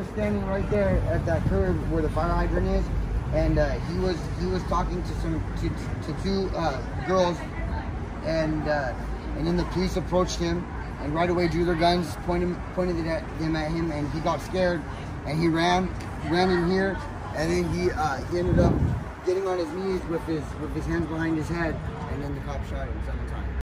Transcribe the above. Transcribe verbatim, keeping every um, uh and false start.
was standing right there at that curb where the fire hydrant is, and uh, he was he was talking to some to, to two uh, girls, and uh, and then the police approached him, and right away drew their guns, pointed pointed it at them at him, and he got scared, and he ran ran in here, and then he uh, he ended up getting on his knees with his with his hands behind his head, and then the cop shot him seven times.